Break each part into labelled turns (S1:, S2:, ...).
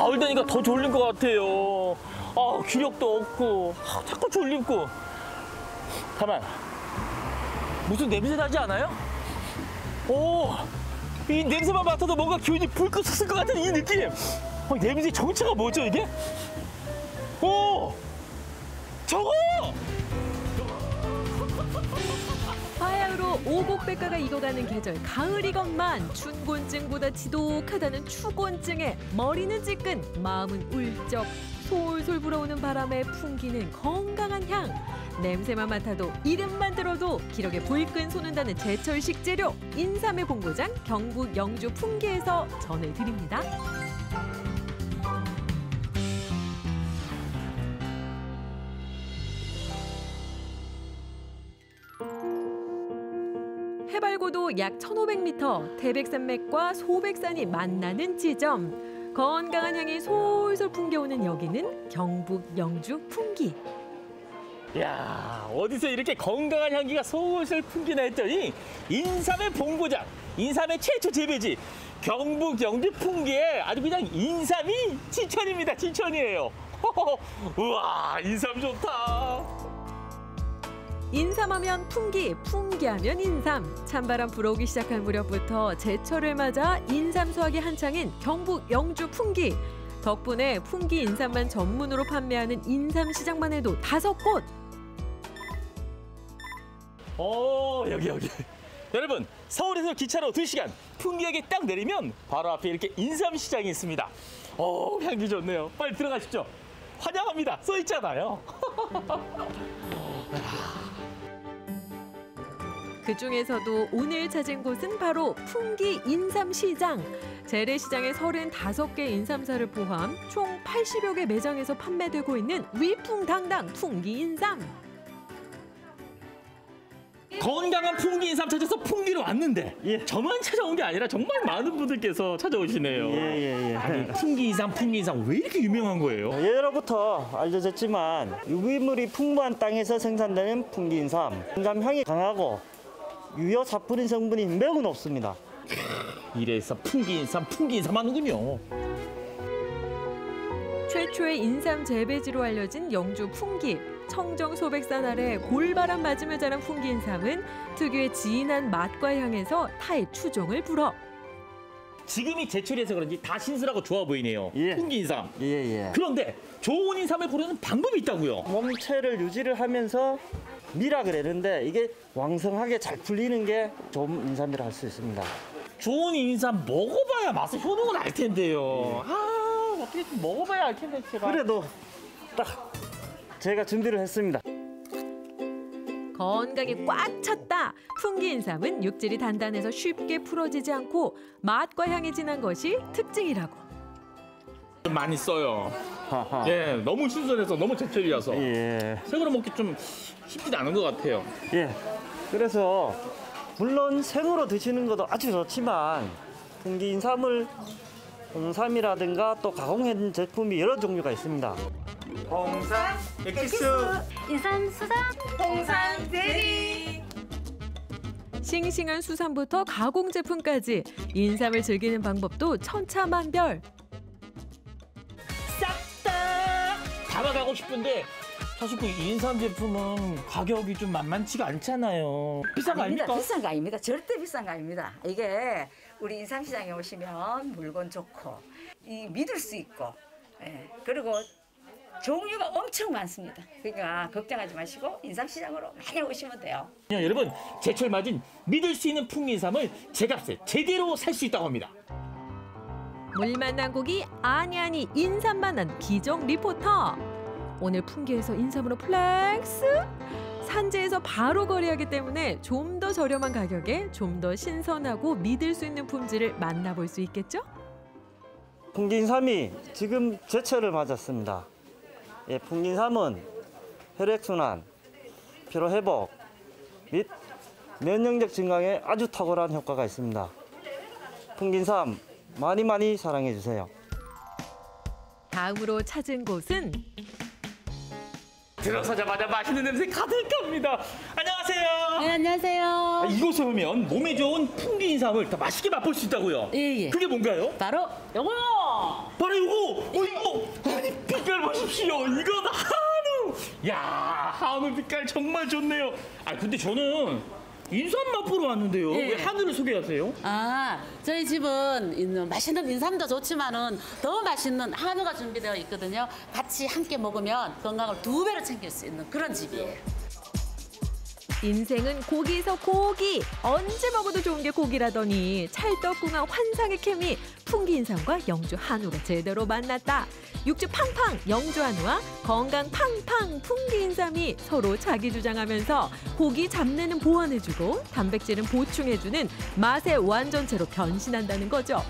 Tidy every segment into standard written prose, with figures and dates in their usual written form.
S1: 가을 되니까 더 졸린 것 같아요. 기력도 없고 자꾸 졸립고. 가만. 무슨 냄새 나지 않아요? 이 냄새만 맡아도 뭔가 기운이 불끈 솟을 것 같은 이 느낌. 냄새 정체가 뭐죠 이게? 저거!
S2: 바야흐로 오곡백과가 익어가는 계절 가을이건만 춘곤증보다 지독하다는 추곤증에 머리는 찌끈 마음은 울적 솔솔 불어오는 바람에 풍기는 건강한 향. 냄새만 맡아도 이름만 들어도 기력에 불끈 솟는다는 제철 식재료 인삼의 본고장 경북 영주 풍기에서 전해드립니다. 해발고도 약 1,500m, 태백산맥과 소백산이 만나는 지점. 건강한 향이 솔솔 풍겨오는 여기는 경북 영주 풍기.
S1: 야, 어디서 이렇게 건강한 향기가 솔솔 풍기나 했더니 인삼의 본고장, 인삼의 최초 재배지 경북 영주 풍기에 아주 그냥 인삼이 지천입니다. 지천이에요. 우와, 인삼 좋다.
S2: 인삼하면 풍기, 풍기하면 인삼. 찬바람 불어오기 시작한 무렵부터 제철을 맞아 인삼 수확이 한창인 경북 영주 풍기. 덕분에 풍기 인삼만 전문으로 판매하는 인삼 시장만 해도 5곳.
S1: 여기. 여러분, 서울에서 기차로 2시간, 풍기역에 딱 내리면 바로 앞에 이렇게 인삼 시장이 있습니다. 향기 좋네요. 빨리 들어가십시오. 환영합니다. 써 있잖아요.
S2: 그중에서도 오늘 찾은 곳은 바로 풍기 인삼시장. 재래시장에 35개 인삼사를 포함 총 80여 개 매장에서 판매되고 있는 위풍당당 풍기 인삼.
S1: 건강한 풍기 인삼 찾아서 풍기로 왔는데 저만 찾아온 게 아니라 정말 많은 분들께서 찾아오시네요.
S3: 예.
S1: 풍기 인삼 왜 이렇게 유명한 거예요?
S3: 예로부터 알려졌지만 유기물이 풍부한 땅에서 생산되는 풍기 인삼. 인삼향이 강하고 유효 사포닌 성분이 매우 높습니다.
S1: 이래서 풍기 인삼 하는군요.
S2: 최초의 인삼 재배지로 알려진 영주 풍기. 청정 소백산 아래 골바람 맞으며 자란 풍기 인삼은 특유의 진한 맛과 향에서 타의 추종을 불어.
S1: 지금이 제철이라서 그런지 다 신선하고 좋아 보이네요. 풍기 인삼.
S3: 예.
S1: 그런데 좋은 인삼을 고르는 방법이 있다고요?
S3: 몸체를 유지를 하면서 미라 그랬는데 이게 왕성하게 잘 풀리는 게 좋은 인삼이라 할 수 있습니다.
S1: 좋은 인삼 먹어봐야 맛의 효능을 알 텐데요. 어떻게 좀 먹어봐야 알 텐데 제가.
S3: 그래도 딱 제가 준비를 했습니다.
S2: 건강에 꽉 찼다. 풍기 인삼은 육질이 단단해서 쉽게 풀어지지 않고 맛과 향이 진한 것이 특징이라고.
S1: 많이 써요.
S3: 하하.
S1: 너무 신선해서 너무 제철이라서 생으로 먹기 좀 쉽지 않은 것 같아요.
S3: 그래서 물론 생으로 드시는 것도 아주 좋지만 풍기 인삼을 홍삼이라든가 또 가공한 제품이 여러 종류가 있습니다.
S4: 홍삼 엑기스, 인삼 수삼, 홍삼 제리.
S2: 싱싱한 수삼부터 가공 제품까지 인삼을 즐기는 방법도 천차만별.
S1: 싹 다 담아가고 싶은데 사실 그 인삼 제품은 가격이 좀 만만치가 않잖아요. 비싼 거 아닙니까?
S5: 비싼 거 아닙니다. 절대 비싼 거 아닙니다. 이게 우리 인삼시장에 오시면 물건 좋고 믿을 수 있고 그리고 종류가 엄청 많습니다. 그러니까 걱정하지 마시고 인삼시장으로 많이 오시면 돼요.
S1: 여러분, 제철 맞은 믿을 수 있는 풍기 인삼을 제값에 제대로 살 수 있다고 합니다.
S2: 물 만난 고기 아니 인삼 만난 기정 리포터. 오늘 풍기에서 인삼으로 플렉스. 산지에서 바로 거래하기 때문에 좀 더 저렴한 가격에 좀 더 신선하고 믿을 수 있는 품질을 만나볼 수 있겠죠?
S3: 풍기 인삼이 지금 제철을 맞았습니다. 풍기 인삼은 혈액순환, 피로회복 및 면역력 증강에 아주 탁월한 효과가 있습니다. 풍기 인삼 많이 사랑해 주세요.
S2: 다음으로 찾은 곳은
S1: 들어서자마자 맛있는 냄새 가득합니다. 안녕하세요.
S6: 네, 안녕하세요.
S1: 이곳에 오면 몸에 좋은 풍기 인삼을 더 맛있게 맛볼 수 있다고요?
S6: 예.
S1: 그게 뭔가요?
S6: 바로 요거!
S1: 바로 이거. 이거. 아니 빛깔 보십시오. 이건 한우. 야, 한우 빛깔 정말 좋네요. 아 근데 저는 인삼 맛보러 왔는데요.
S6: 예.
S1: 왜 한우를 소개하세요?
S6: 저희 집은 맛있는 인삼도 좋지만은 더 맛있는 한우가 준비되어 있거든요. 같이 함께 먹으면 건강을 2배로 챙길 수 있는 그런 집이에요.
S2: 인생은 고기에서 고기. 언제 먹어도 좋은 게 고기라더니 찰떡궁합 환상의 케미. 풍기 인삼과 영주 한우가 제대로 만났다. 육주 팡팡 영주 한우와 건강 팡팡 풍기 인삼이 서로 자기 주장하면서 고기 잡내는 보완해주고 단백질은 보충해주는 맛의 완전체로 변신한다는 거죠.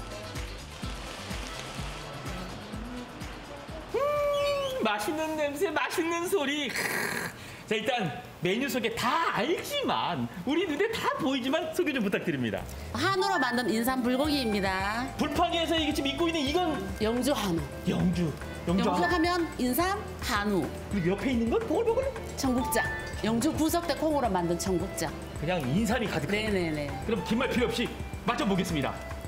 S1: 맛있는 냄새, 맛있는 소리. 자, 일단 메뉴 소개 다 알지만 우리 눈에 다 보이지만 소개 좀 부탁드립니다.
S6: 한우로 만든 인삼 불고기입니다.
S1: 불판위에서 이게 지금 입고 있는 이건
S6: 영주 한우.
S1: 영주 한우.
S6: 영주하면 인삼, 한우,
S1: 그리고 옆에 있는 건 보글보글
S6: 청국장. 영주 부석대 콩으로 만든 청국장.
S1: 그냥 인삼이 가득한.
S6: 네네네.
S1: 그럼 긴 말 필요 없이 맞춰보겠습니다.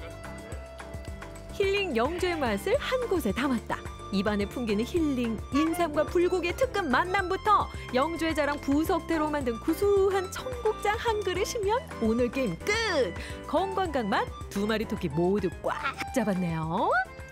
S2: 힐링 영주의 맛을 한 곳에 담았다. 입안에 풍기는 힐링, 인삼과 불고기의 특급 만남부터 영주의 자랑 부석대로 만든 구수한 청국장 한 그릇이면 오늘 게임 끝! 건강각 맛 2마리 토끼 모두 꽉 잡았네요.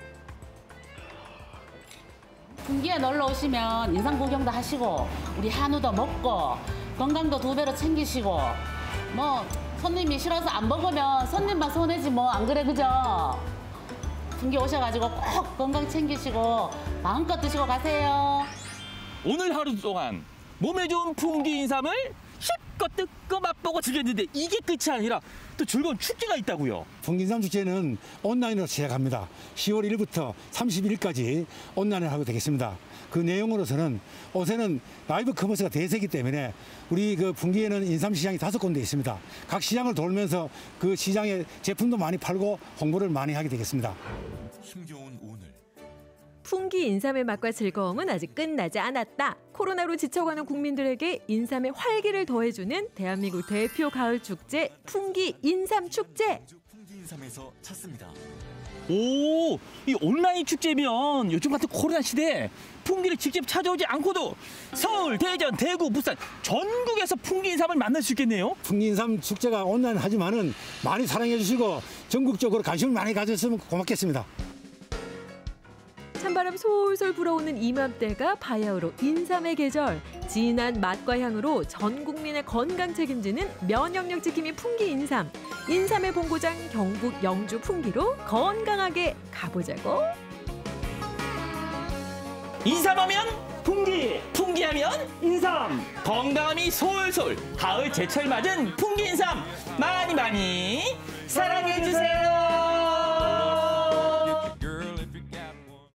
S6: 풍기에 놀러 오시면 인삼 구경도 하시고 우리 한우도 먹고 건강도 2배로 챙기시고 뭐 손님이 싫어서 안 먹으면 손님만 손해지 뭐 안 그래 그죠? 풍기 오셔가지고 꼭 건강 챙기시고 마음껏 드시고 가세요.
S1: 오늘 하루 동안 몸에 좋은 풍기 인삼을 쉽고 뜯고 맛보고 즐겼는데 이게 끝이 아니라 또 즐거운 축제가 있다고요.
S7: 풍기인삼 축제는 온라인으로 시작합니다. 10월 1일부터 31일까지 온라인을 하게 되겠습니다. 그 내용으로서는 올해는 라이브 커머스가 대세이기 때문에 우리 그 풍기에는 인삼 시장이 5군데 있습니다. 각 시장을 돌면서 그 시장에 제품도 많이 팔고 홍보를 많이 하게 되겠습니다.
S8: 힘겨운 오늘.
S2: 풍기 인삼의 맛과 즐거움은 아직 끝나지 않았다. 코로나로 지쳐가는 국민들에게 인삼의 활기를 더해주는 대한민국 대표 가을 축제 풍기 인삼 축제.
S8: 풍기인삼에서 찾습니다.
S1: 오, 이 온라인 축제면 요즘 같은 코로나 시대에 풍기를 직접 찾아오지 않고도 서울, 대전, 대구, 부산 전국에서 풍기 인삼을 만날 수 있겠네요.
S7: 풍기인삼 축제가 온라인 하지만은 많이 사랑해 주시고 전국적으로 관심을 많이 가졌으면 고맙겠습니다.
S2: 찬바람 솔솔 불어오는 이맘때가 바야흐로 인삼의 계절. 진한 맛과 향으로 전 국민의 건강 책임지는 면역력 지킴이 풍기 인삼. 인삼의 본고장 경북 영주 풍기로 건강하게 가보자고.
S1: 인삼하면 풍기, 풍기하면 인삼. 건강함이 솔솔 가을 제철 맞은 풍기 인삼 많이